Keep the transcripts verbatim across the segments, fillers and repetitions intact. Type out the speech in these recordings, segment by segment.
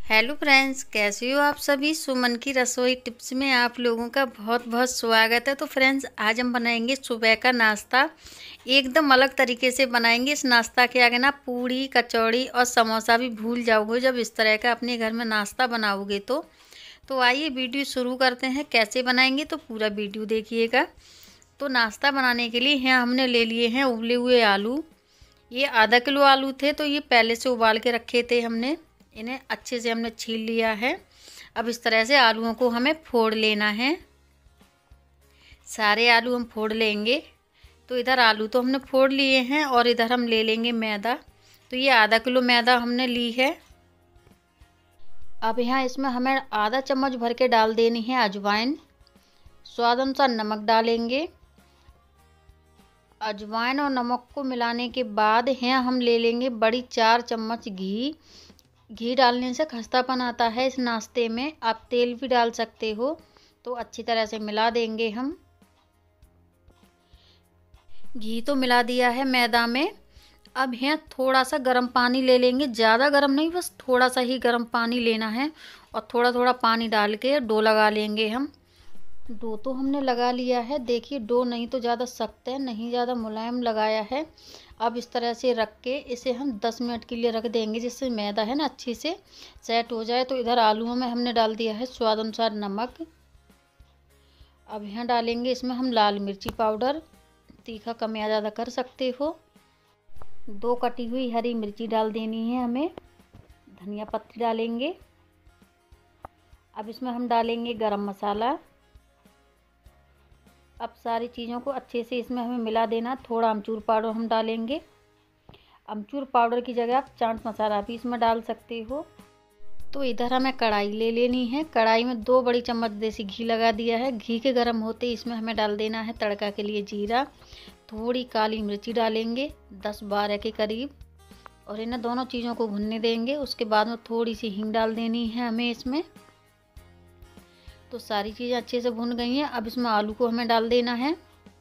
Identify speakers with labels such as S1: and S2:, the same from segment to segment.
S1: Hello friends, कैसे हो आप सभी। सुमन की रसोई टिप्स में आप लोगों का बहुत बहुत स्वागत है। तो फ्रेंड्स, आज हम बनाएंगे सुबह का नाश्ता। एकदम अलग तरीके से बनाएंगे। इस नाश्ता के आगे ना पूड़ी, कचौड़ी और समोसा भी भूल जाओगे जब इस तरह का अपने घर में नाश्ता बनाओगे तो तो आइए वीडियो शुरू करते हैं। कैसे बनाएंगे तो पूरा वीडियो देखिएगा। तो नाश्ता बनाने के लिए यहाँ हमने ले लिए हैं उबले हुए आलू। ये आधा किलो आलू थे, तो ये पहले से उबाल के रखे थे हमने। इन्हें अच्छे से हमने छील लिया है। अब इस तरह से आलूओं को हमें फोड़ लेना है। सारे आलू हम फोड़ लेंगे। तो इधर आलू तो हमने फोड़ लिए हैं और इधर हम ले लेंगे मैदा। तो ये आधा किलो मैदा हमने ली है। अब यहाँ इसमें हमें आधा चम्मच भर के डाल देनी है अजवाइन। स्वाद अनुसार नमक डालेंगे। अजवाइन और नमक को मिलाने के बाद यहाँ हम ले लेंगे बड़ी चार चम्मच घी। घी डालने से खस्तापन आता है इस नाश्ते में। आप तेल भी डाल सकते हो। तो अच्छी तरह से मिला देंगे हम। घी तो मिला दिया है मैदा में। अब यहाँ थोड़ा सा गर्म पानी ले लेंगे। ज़्यादा गर्म नहीं, बस थोड़ा सा ही गर्म पानी लेना है। और थोड़ा थोड़ा पानी डाल के डो लगा लेंगे हम। डो तो हमने लगा लिया है। देखिए, डो नहीं तो ज़्यादा सख्त है, नहीं ज़्यादा मुलायम लगाया है। अब इस तरह से रख के इसे हम दस मिनट के लिए रख देंगे, जिससे मैदा है ना अच्छे से सेट हो जाए। तो इधर आलूओं में हमने डाल दिया है स्वाद अनुसार नमक। अब यहाँ डालेंगे इसमें हम लाल मिर्ची पाउडर। तीखा कम या ज़्यादा कर सकते हो। दो कटी हुई हरी मिर्ची डाल देनी है हमें। धनिया पत्ती डालेंगे। अब इसमें हम डालेंगे गरम मसाला। अब सारी चीज़ों को अच्छे से इसमें हमें मिला देना। थोड़ा अमचूर पाउडर हम डालेंगे। अमचूर पाउडर की जगह आप चाट मसाला भी इसमें डाल सकते हो। तो इधर हमें कढ़ाई ले लेनी है। कढ़ाई में दो बड़ी चम्मच देसी घी लगा दिया है। घी के गर्म होते इसमें हमें डाल देना है तड़का के लिए जीरा। थोड़ी काली मिर्ची डालेंगे, दस बारह के करीब। और इन दोनों चीज़ों को भुनने देंगे। उसके बाद में थोड़ी सी हींग डाल देनी है हमें इसमें। तो सारी चीज़ें अच्छे से भुन गई हैं। अब इसमें आलू को हमें डाल देना है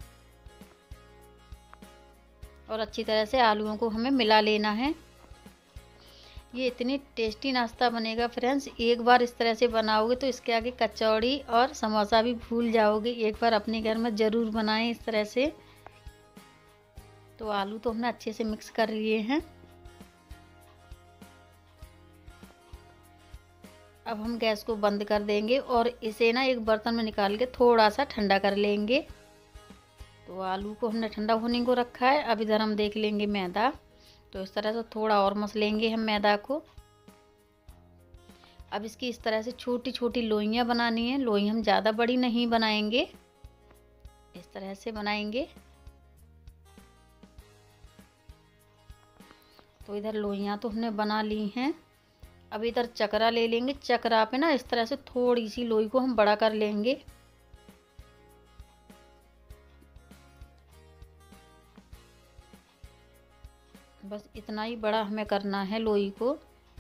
S1: और अच्छी तरह से आलूओं को हमें मिला लेना है। ये इतनी टेस्टी नाश्ता बनेगा फ्रेंड्स। एक बार इस तरह से बनाओगे तो इसके आगे कचौड़ी और समोसा भी भूल जाओगे। एक बार अपने घर में ज़रूर बनाएं इस तरह से। तो आलू तो हमने अच्छे से मिक्स कर लिए हैं। अब हम गैस को बंद कर देंगे और इसे ना एक बर्तन में निकाल के थोड़ा सा ठंडा कर लेंगे। तो आलू को हमने ठंडा होने को रखा है। अब इधर हम देख लेंगे मैदा। तो इस तरह से थोड़ा और मसलेंगे हम मैदा को। अब इसकी इस तरह से छोटी छोटी लोइयां बनानी है। लोई हम ज़्यादा बड़ी नहीं बनाएंगे, इस तरह से बनाएंगे। तो इधर लोइयां तो हमने बना ली हैं। अब इधर चकरा ले लेंगे। चकरा पे ना इस तरह से थोड़ी सी लोई को हम बड़ा कर लेंगे। बस इतना ही बड़ा हमें करना है लोई को।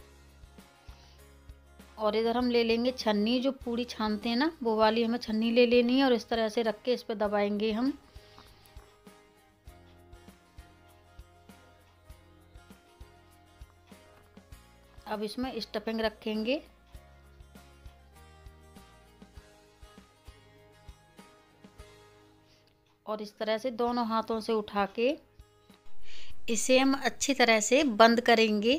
S1: और इधर हम ले लेंगे छन्नी। जो पूरी छानते हैं ना, वो वाली हमें छन्नी ले लेनी है। और इस तरह से रख के इस पर दबाएंगे हम। अब इसमें स्टफिंग रखेंगे। और इस तरह से दोनों हाथों से उठा के इसे हम अच्छी तरह से बंद करेंगे।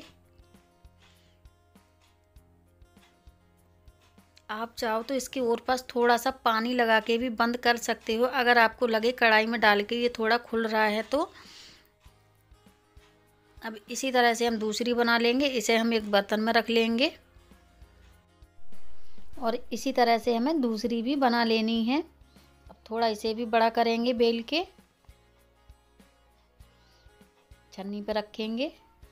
S1: आप चाहो तो इसके और पास थोड़ा सा पानी लगा के भी बंद कर सकते हो, अगर आपको लगे कढ़ाई में डाल के ये थोड़ा खुल रहा है तो। अब इसी तरह से हम दूसरी बना लेंगे। इसे हम एक बर्तन में रख लेंगे और इसी तरह से हमें दूसरी भी बना लेनी है। अब थोड़ा इसे भी बड़ा करेंगे बेल के, छन्नी पे रखेंगे।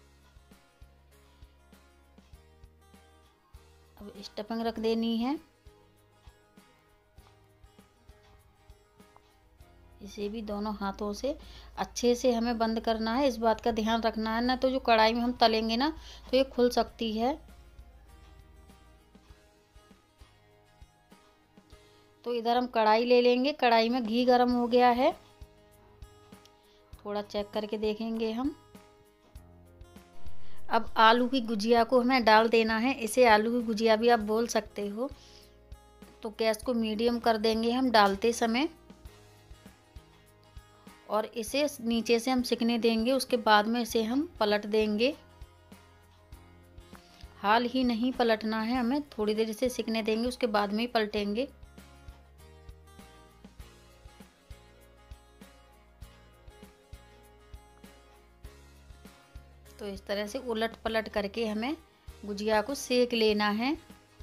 S1: अब स्टफिंग रख देनी है। इसे भी दोनों हाथों से अच्छे से हमें बंद करना है। इस बात का ध्यान रखना है ना, तो जो कढ़ाई में हम तलेंगे ना तो ये खुल सकती है। तो इधर हम कढ़ाई ले लेंगे। कढ़ाई में घी गर्म हो गया है। थोड़ा चेक करके देखेंगे हम। अब आलू की गुजिया को हमें डाल देना है। इसे आलू की गुजिया भी आप बोल सकते हो। तो गैस को मीडियम कर देंगे हम डालते समय, और इसे नीचे से हम सिकने देंगे। उसके बाद में इसे हम पलट देंगे। हाल ही नहीं पलटना है हमें, थोड़ी देर इसे सिकने देंगे, उसके बाद में ही पलटेंगे। तो इस तरह से उलट पलट करके हमें गुजिया को सेक लेना है।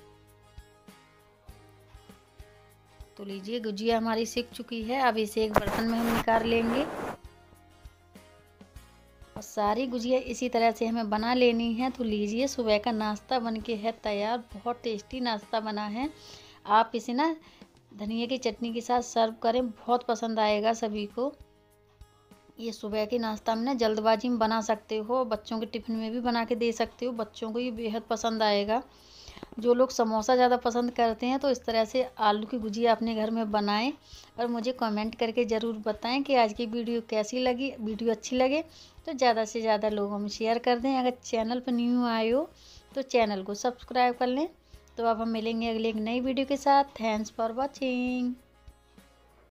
S1: तो लीजिए गुजिया हमारी सिक चुकी है। अब इसे एक बर्तन में हम निकाल लेंगे और सारी गुजिया इसी तरह से हमें बना लेनी है। तो लीजिए सुबह का नाश्ता बनके है तैयार। बहुत टेस्टी नाश्ता बना है। आप इसे ना धनिया की चटनी के साथ सर्व करें, बहुत पसंद आएगा सभी को। ये सुबह के नाश्ता में ना जल्दबाजी में बना सकते हो, बच्चों के टिफ़िन में भी बना के दे सकते हो। बच्चों को ये बेहद पसंद आएगा। जो लोग समोसा ज़्यादा पसंद करते हैं तो इस तरह से आलू की गुजिया अपने घर में बनाएं और मुझे कमेंट करके ज़रूर बताएं कि आज की वीडियो कैसी लगी। वीडियो अच्छी लगे तो ज़्यादा से ज़्यादा लोगों में शेयर कर दें। अगर चैनल पर न्यू आए हो तो चैनल को सब्सक्राइब कर लें। तो अब हम मिलेंगे अगले एक नई वीडियो के साथ। Thanks for watching.